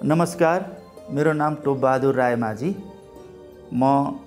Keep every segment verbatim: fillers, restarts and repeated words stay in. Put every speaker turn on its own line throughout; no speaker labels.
नमस्कार, मेरो नाम टोपबहादुर रायमाझी। म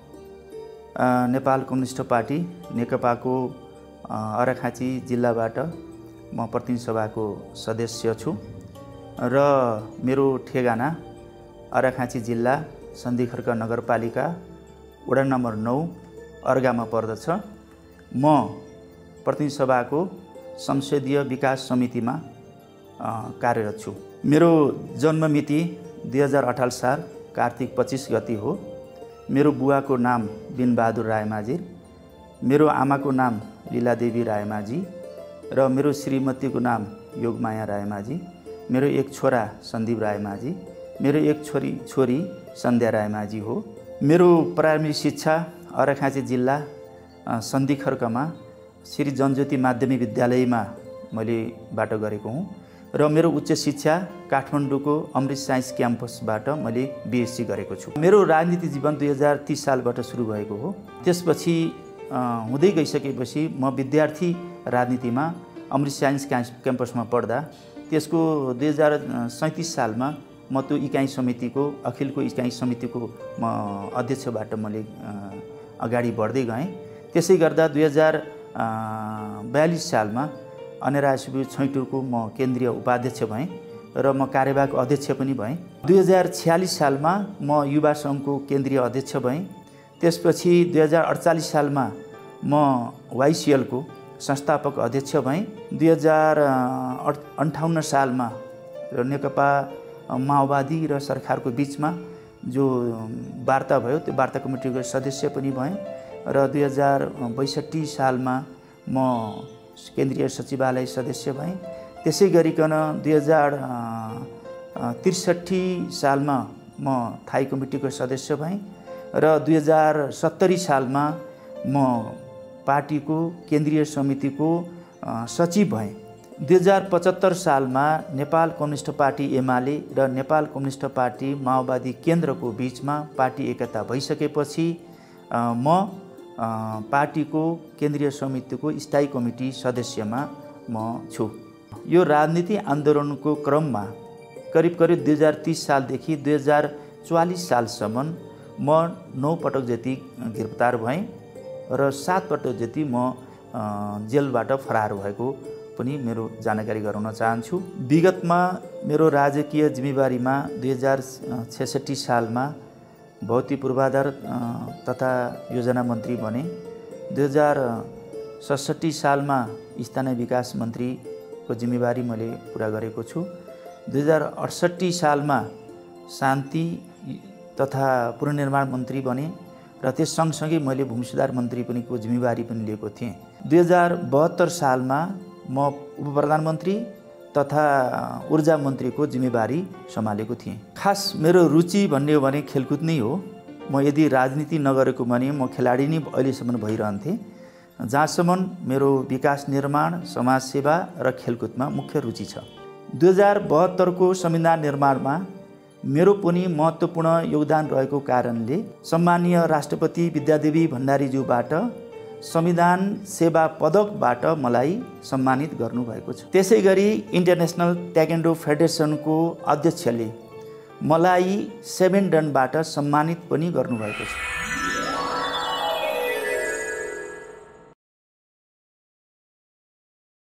नेपाल कम्युनिस्ट पार्टी नेकपाको अर्घाखाँची जिल्लाबाट म प्रतिनिधि सभाको सदस्य छु र मेरो ठेगाना अर्घाखाँची जिल्ला सन्धिखर्क नगरपालिका वडा नम्बर नौ अर्घामा पर्दछ। म प्रतिनिधि सभाको संसदीय विकास समितिमा कार्यरत छु। मेरो जन्म मिति दुई हजार अठार साल कार्तिक पच्चीस गति हो। मेरो बुवाको नाम बिनबहादुर रायमाझी, मेरो आमाको नाम लीलादेवी रायमाझी र मेरो श्रीमतीको नाम योगमाया रायमाझी। मेरो एक छोरा सन्दीप रायमाझी, मेरो एक छोरी छोरी सन्ध्या रायमाझी हो। मेरो प्राइमेरी शिक्षा अर्घाखाँची जिल्ला सन्धिखर्कमा श्री जनज्योति माध्यमिक विद्यालयमा मैले बाट गरेको हुँ र मेरो उच्च शिक्षा काठमाडौँको अमृत साइन्स क्याम्पसबाट मैले बिएससी गरेको छु। मेरो राजनीति जीवन दुई हजार तीस सालबाट सुरु भएको हो। त्यसपछि हुँदै गइसकेपछि म विद्यार्थी राजनीतिमा अमृत साइन्स क्याम्पसमा पढ्दा त्यसको दुई हजार सैँतिस सालमा म त्यो इकाइ समितिको अखिलको इकाइ समितिको म अध्यक्षबाट मैले अगाडि बढ्दै गएँ। त्यसै गर्दा दुई हजार बयालिस सालमा अनेरासुबु छैटुको म केन्द्रीय उपाध्यक्ष भएँ र म कार्यवाहक अध्यक्ष पनि भएँ। दुई हजार छयालिस सालमा म युवा सङ्घको केन्द्रीय अध्यक्ष भएँ। त्यसपछि दुई हजार अडचालिस सालमा म वाइसिएलको संस्थापक अध्यक्ष भएँ। दुई हजार अन्ठाउन्न सालमा नेकपा माओवादी र सरकारको बिचमा जो वार्ता भयो त्यो वार्ता कमिटीको सदस्य पनि भएँ र दुई हजार बैसठी सालमा म केन्द्रीय सचिवालय सदस्य भएँ। त्यसै गरिकन दुई हजार त्रिसठी सालमा म थाई कमिटीको सदस्य भएँ र दुई हजार सत्तरी सालमा म पार्टीको केन्द्रीय समितिको सचिव भएँ। दुई हजार पचहत्तर सालमा नेपाल कम्युनिस्ट पार्टी एमाले र नेपाल कम्युनिस्ट पार्टी माओवादी केन्द्रको बिचमा पार्टी एकता भइसकेपछि म पार्टीको केन्द्रीय समितिको स्थायी कमिटी सदस्यमा म छु। यो राजनीति आन्दोलनको क्रममा करिब करिब दुई हजार तीस सालदेखि दुई हजार चौवालिस सालसम्म म नौ पटक जति गिरफ्तार भएँ र सात पटक जति म जेलबाट फरार भएको पनि मेरो जानकारी गराउन चाहन्छु। विगतमा मेरो राजकीय जिम्मेवारीमा दुई हजार छयसठी सालमा भौतिक पूर्वाधार तथा योजना मन्त्री बने। दुई हजार सडसठी सालमा स्थानीय विकास मन्त्रीको जिम्मेवारी मैले पुरा गरेको छु। दुई हजार अडसट्ठी सालमा शान्ति तथा पुनर्निर्माण मन्त्री बने र त्यस सँगसँगै मैले भूमि सुधार मन्त्री पनि को जिम्मेवारी पनि लिएको थिएँ। दुई हजार बहत्तर सालमा म उप प्रधानमन्त्री तथा ऊर्जा मन्त्रीको जिम्मेवारी सम्हालेको थिएँ। खास मेरो रुचि भन्ने हो भने खेलकुद नै हो। म यदि राजनीति नगरेको भने म खेलाडी नै अहिलेसम्म भइरहन्थेँ। जहाँसम्म मेरो विकास निर्माण, समाजसेवा र खेलकुदमा मुख्य रुचि छ। दुई हजार बहत्तरको संविधान निर्माणमा मेरो पनि महत्त्वपूर्ण योगदान रहेको कारणले सम्मानीय राष्ट्रपति विद्यादेवी भण्डारीज्यूबाट संविधान सेवा पदकबाट मलाई सम्मानित गर्नुभएको छ। त्यसै गरी इन्टरनेसनल ताइक्वान्डो फेडरेसनको अध्यक्षले मलाई सेभेन डनबाट सम्मानित पनि गर्नुभएको छ।